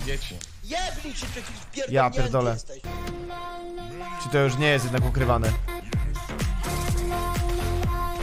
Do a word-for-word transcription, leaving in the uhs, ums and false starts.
dzieci. Jebnij się, przecież Ja pierdolę. jesteś. Czy to już nie jest jednak ukrywane?